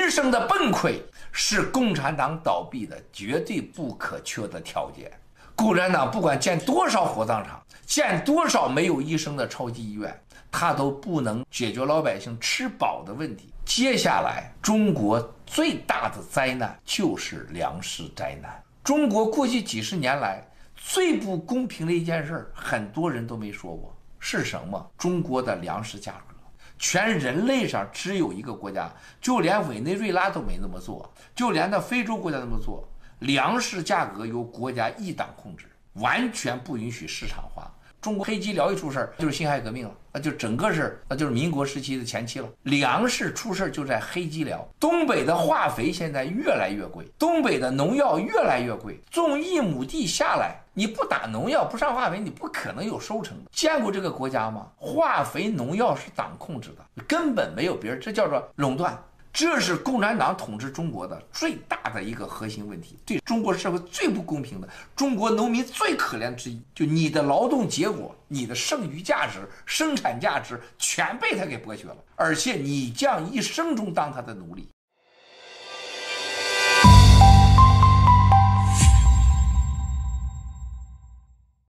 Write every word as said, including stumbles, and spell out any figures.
医生的崩溃是共产党倒闭的绝对不可缺的条件。共产党不管建多少火葬场，建多少没有医生的超级医院，他都不能解决老百姓吃饱的问题。接下来，中国最大的灾难就是粮食灾难。中国过去几十年来最不公平的一件事，很多人都没说过，是什么？中国的粮食价格。全人类上只有一个国家，就连委内瑞拉都没那么做，就连那非洲国家那么做，粮食价格由国家一党控制，完全不允许市场化。中国黑吉辽一出事就是辛亥革命了，那就整个是那就是民国时期的前期了。粮食出事就在黑吉辽。东北的化肥现在越来越贵，东北的农药越来越贵，种一亩地下来，你不打农药不上化肥，你不可能有收成的。见过这个国家吗？化肥农药是党控制的，根本没有别人，这叫做垄断。这是共产党统治中国的最大的一个核心问题，对中国社会最不公平的，中国农民最可怜之一，就你的劳动结果，你的剩余价值、生产价值全被他给剥削了，而且你将一生中当他的奴隶。